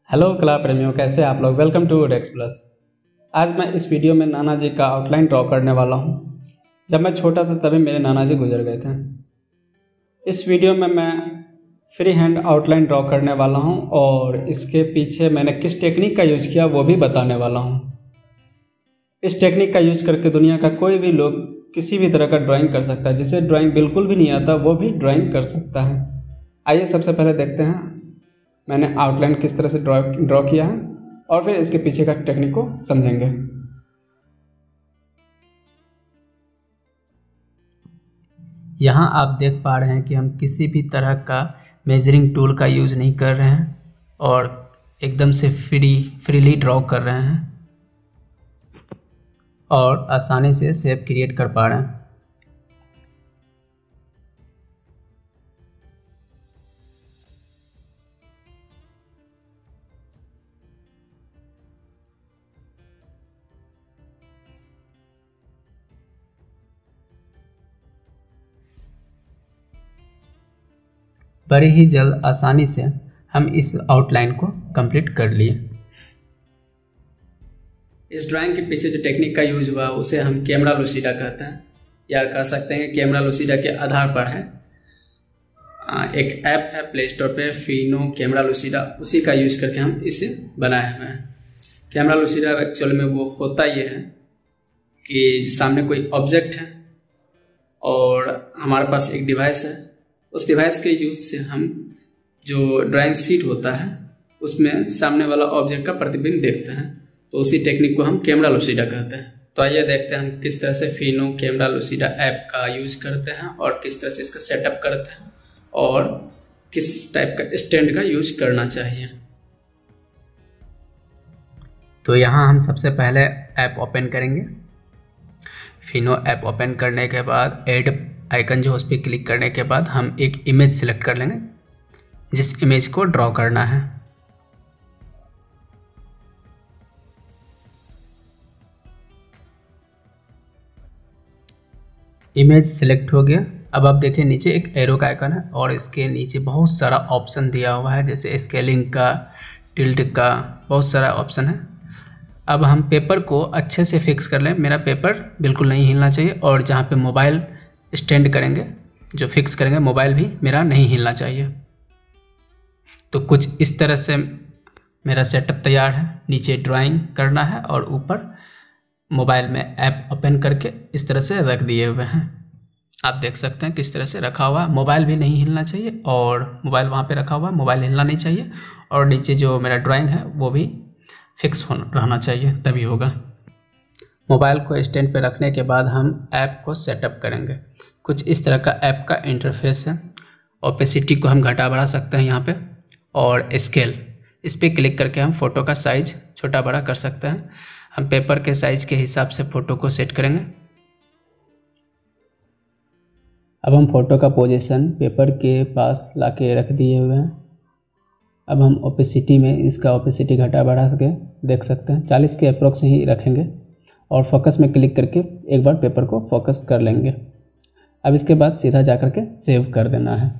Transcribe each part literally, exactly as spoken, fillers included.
Hello कला प्रेमियों, कैसे आप लोग। Welcome to Dex plus. आज मैं इस वीडियो में नाना जी का आउटलाइन ड्रॉ करने वाला हूँ। जब मैं छोटा था तभी मेरे नाना जी गुजर गए थे। इस वीडियो में मैं फ्री हैंड आउटलाइन ड्रॉ करने वाला हूँ और इसके पीछे मैंने किस टेक्निक का यूज किया वो भी बताने वाला हूँ। इस टेक्निक का यूज करके दुनिया का कोई भी लोग किसी भी तरह का ड्राइंग कर सकता है। जिसे ड्राइंग बिल्कुल भी नहीं आता वो भी ड्राइंग कर सकता है। आइए सबसे पहले देखते हैं मैंने आउटलाइन किस तरह से ड्रॉ ड्रॉ किया है और फिर इसके पीछे का टेक्निक को समझेंगे। यहाँ आप देख पा रहे हैं कि हम किसी भी तरह का मेजरिंग टूल का यूज़ नहीं कर रहे हैं और एकदम से फ्री फ्रीली ड्रॉ कर रहे हैं और आसानी से शेप क्रिएट कर पा रहे हैं। बड़ी ही जल्द आसानी से हम इस आउटलाइन को कंप्लीट कर लिए। इस ड्राइंग के पीछे जो टेक्निक का यूज हुआ उसे हम कैमरा लूसीडा कहते हैं, या कह सकते हैं कि कैमरा लूसीडा के आधार पर है। एक ऐप है प्ले स्टोर पे, फिनो कैमरा लूसीडा, उसी का यूज करके हम इसे बनाए हुए हैं। कैमरा लूसीडा एक्चुअल में वो होता ये है कि सामने कोई ऑब्जेक्ट है और हमारे पास एक डिवाइस है। उस डिवाइस के यूज से हम जो ड्राइंग शीट होता है उसमें सामने वाला ऑब्जेक्ट का प्रतिबिंब देखते हैं। तो उसी टेक्निक को हम कैमरा लूसीडा कहते हैं। तो आइए देखते हैं हम किस तरह से फिनो कैमरा लूसीडा ऐप का यूज करते हैं और किस तरह से इसका सेटअप करते हैं और किस टाइप का स्टैंड का यूज करना चाहिए। तो यहाँ हम सबसे पहले ऐप ओपन करेंगे। फिनो ऐप ओपन करने के बाद ऐड आइकन जो उस पर क्लिक करने के बाद हम एक इमेज सिलेक्ट कर लेंगे जिस इमेज को ड्रॉ करना है। इमेज सिलेक्ट हो गया। अब आप देखिए नीचे एक एरो का आइकन है और इसके नीचे बहुत सारा ऑप्शन दिया हुआ है, जैसे स्केलिंग का, टिल्ट का, बहुत सारा ऑप्शन है। अब हम पेपर को अच्छे से फिक्स कर लें। मेरा पेपर बिल्कुल नहीं हिलना चाहिए और जहाँ पे मोबाइल स्टैंड करेंगे, जो फिक्स करेंगे, मोबाइल भी मेरा नहीं हिलना चाहिए। तो कुछ इस तरह से मेरा सेटअप तैयार है। नीचे ड्राइंग करना है और ऊपर मोबाइल में ऐप ओपन करके इस तरह से रख दिए हुए हैं। आप देख सकते हैं किस तरह से रखा हुआ है। मोबाइल भी नहीं हिलना चाहिए और मोबाइल वहाँ पे रखा हुआ है, मोबाइल हिलना नहीं चाहिए और नीचे जो मेरा ड्राइंग है वो भी फिक्स होना रहना चाहिए, तभी होगा। मोबाइल को स्टैंड पे रखने के बाद हम ऐप को सेटअप करेंगे। कुछ इस तरह का ऐप का इंटरफेस है। ओपेसिटी को हम घटा बढ़ा सकते हैं यहाँ पे, और स्केल, इस पर क्लिक करके हम फ़ोटो का साइज छोटा बड़ा कर सकते हैं। हम पेपर के साइज के हिसाब से फ़ोटो को सेट करेंगे। अब हम फ़ोटो का पोजीशन पेपर के पास ला के रख दिए हुए हैं। अब हम ओपेसिटी में इसका ओपेसिटी घटा बढ़ा सके देख सकते हैं, चालीस के अप्रोक्स ही रखेंगे और फोकस में क्लिक करके एक बार पेपर को फोकस कर लेंगे। अब इसके बाद सीधा जा कर के सेव कर देना है।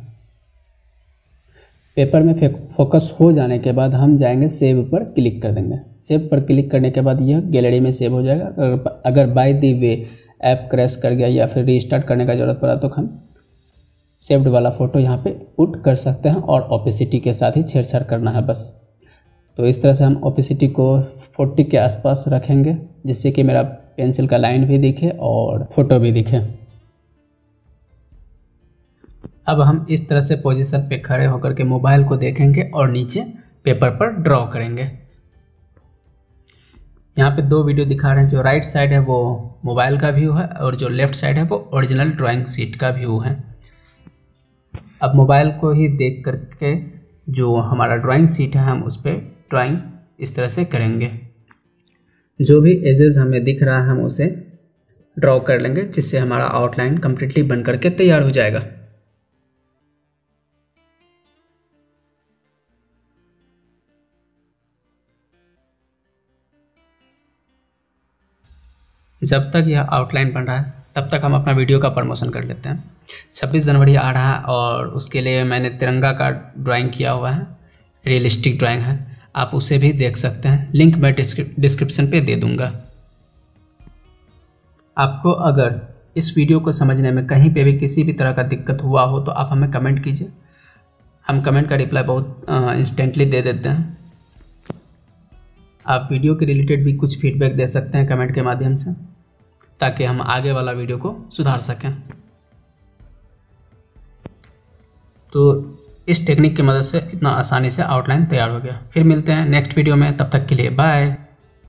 पेपर में फोकस हो जाने के बाद हम जाएंगे सेव पर क्लिक कर देंगे। सेव पर क्लिक करने के बाद यह गैलरी में सेव हो जाएगा। अगर by the way app crash कर गया या फिर रीस्टार्ट करने का ज़रूरत पड़ा तो हम सेव्ड वाला फ़ोटो यहाँ पे पुट कर सकते हैं और ओपेसिटी के साथ ही छेड़छाड़ करना है बस। तो इस तरह से हम ओपेसिटी को चालीस के आसपास रखेंगे जिससे कि मेरा पेंसिल का लाइन भी दिखे और फोटो भी दिखे। अब हम इस तरह से पोजीशन पे खड़े होकर के मोबाइल को देखेंगे और नीचे पेपर पर ड्रॉ करेंगे। यहाँ पे दो वीडियो दिखा रहे हैं। जो राइट साइड है वो मोबाइल का व्यू है और जो लेफ्ट साइड है वो ओरिजिनल ड्राइंग शीट का व्यू है। अब मोबाइल को ही देख करके जो हमारा ड्राइंग शीट है हम उस पर ड्राइंग इस तरह से करेंगे। जो भी एजेस हमें दिख रहा है हम उसे ड्रॉ कर लेंगे जिससे हमारा आउटलाइन कम्प्लीटली बन करके तैयार हो जाएगा। जब तक यह आउटलाइन बन रहा है तब तक हम अपना वीडियो का प्रमोशन कर लेते हैं। छब्बीस जनवरी आ रहा है और उसके लिए मैंने तिरंगा का ड्राइंग किया हुआ है, रियलिस्टिक ड्राइंग है। आप उसे भी देख सकते हैं, लिंक मैं डिस्क्रिप्शन पे दे दूंगा। आपको अगर इस वीडियो को समझने में कहीं पे भी किसी भी तरह का दिक्कत हुआ हो तो आप हमें कमेंट कीजिए, हम कमेंट का रिप्लाई बहुत इंस्टेंटली दे देते हैं। आप वीडियो के रिलेटेड भी कुछ फीडबैक दे सकते हैं कमेंट के माध्यम से, ताकि हम आगे वाला वीडियो को सुधार सकें। तो इस टेक्निक की मदद से इतना आसानी से आउटलाइन तैयार हो गया। फिर मिलते हैं नेक्स्ट वीडियो में, तब तक के लिए बाय।